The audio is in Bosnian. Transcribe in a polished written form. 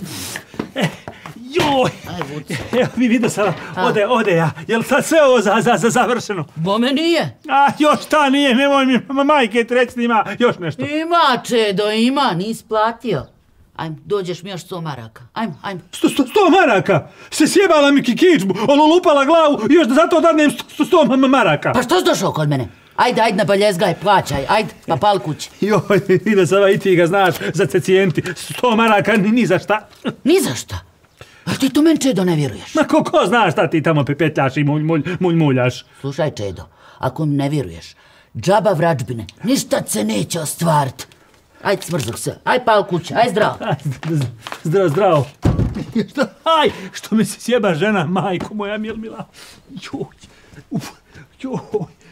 Joj! Evo mi vidio sam, ode ja. Jel sad sve ovo završeno? Bome nije. A još šta nije, nemoj mi majke ti reći, ima još nešto. Ima, Čedo, ima, nisi platio. Ajmo, dođeš mi još 100 maraka. Ajmo. 100 maraka? Se sjebala mi kičbu, lupala glavu i još da zato dadnem 100 maraka. Pa što si došao kod mene? Ajde, na baljezgaj, plaćaj, ajde, pa pal kući. Joj, ide sada i ti ga znaš za cecijenti. 100 maraka ni za šta. Ni za šta? A ti to meni, Čedo, ne vjeruješ? Ma ko zna šta ti tamo pepetljaš i muljaš? Slušaj, Čedo, ako mi ne vjeruješ, džaba vrađbine, ništa se neće ostvariti. Ajde, smrzok se, ajde pal kući, ajde zdravo. Zdravo. Aj, što mi se sjeba žena, majko moja mila. Joj.